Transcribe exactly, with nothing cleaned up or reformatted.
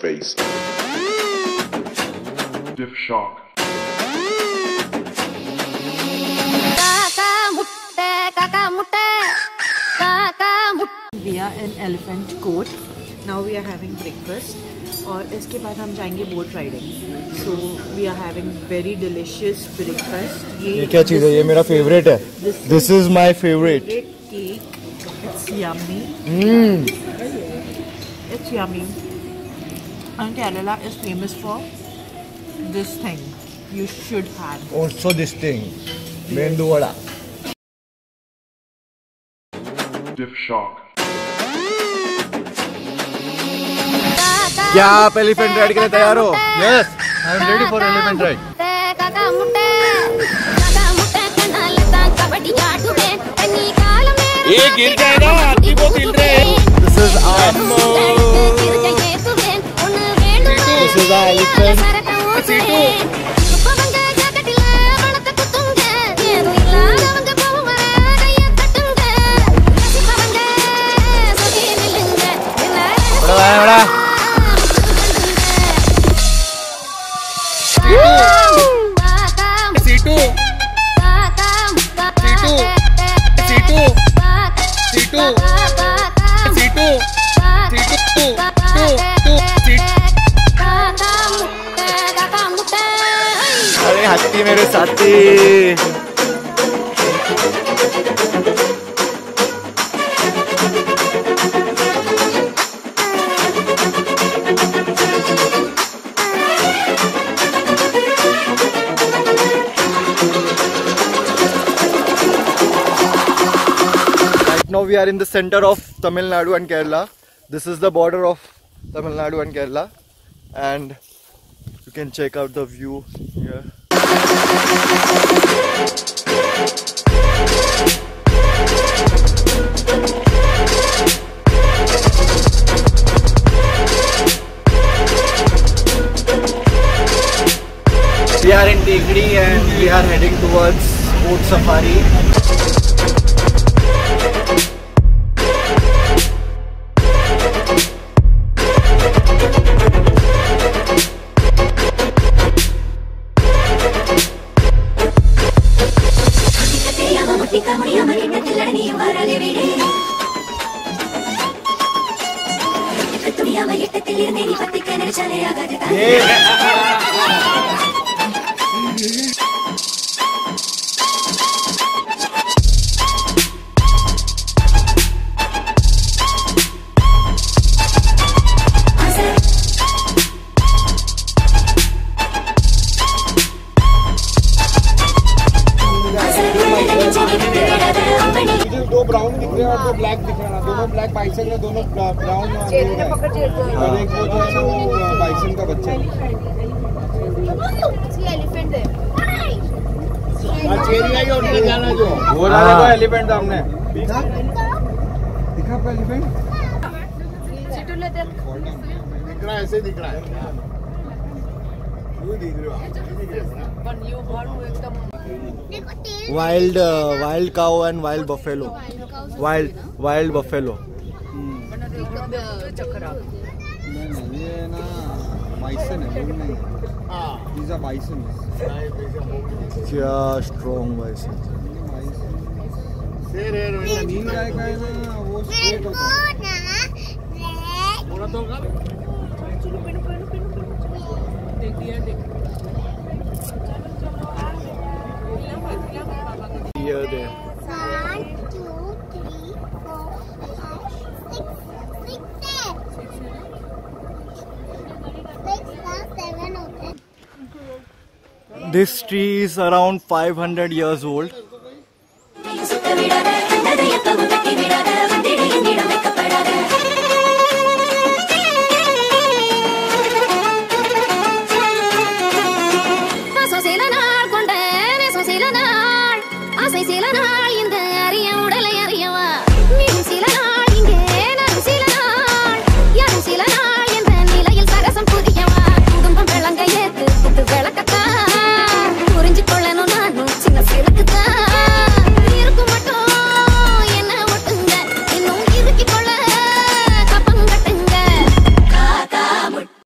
face. Diff shock. We are in elephant court. Now we are having breakfast. और इसके बाद हम जाएंगे boat riding. So we are having very delicious breakfast. ये क्या चीज़ है? ये मेरा favorite है. This is my favorite. Cake. It's yummy. Mm. It's yummy. And Kerala is famous for this thing. You should have. Also this thing. Mendu vada. Diff shock. क्या आप elephant ride के लिए तैयार हो? Yes, I am ready for elephant ride. ये गिर जाएगा, आपकी बहुत हिल रहे हैं. This is Ammo. This is our elephant. Situ. बड़ा बड़ा. सीटू. सीटू. सीटू. सीटू. सीटू. सीटू. अरे हाथी मेरे साथी. Now we are in the center of Tamil Nadu and Kerala. This is the border of Tamil Nadu and Kerala, and you can check out the view here. We are in Thekaddy and we are heading towards boat safari. दो brown दिख रहे हैं और दो black दिख रहे हैं. दोनों ब्लैक बाइसन है, दोनों ब्राउन और एक वो जो है वो बाइसन का बच्चा है. एलिफेंट है. चेरी आई और उधर जाना जो वो वाला देखो एलिफेंट सामने दिखा दिखा आपका एलिफेंट. दिख रहा है, ऐसे दिख रहा है. वो दिख रहा है. Wild, uh, wild cow and wild buffalo. Wild, wild buffalo. ये ना बाइसन है, नहीं. These are bison. क्या strong bison. शेर है, नील गाय का है ना, वो स्ट्रेट होता है. पूरा तो का. देखिए देखिए. Here there. One, two, three, four, five, six, six, seven. This tree is around five hundred years old.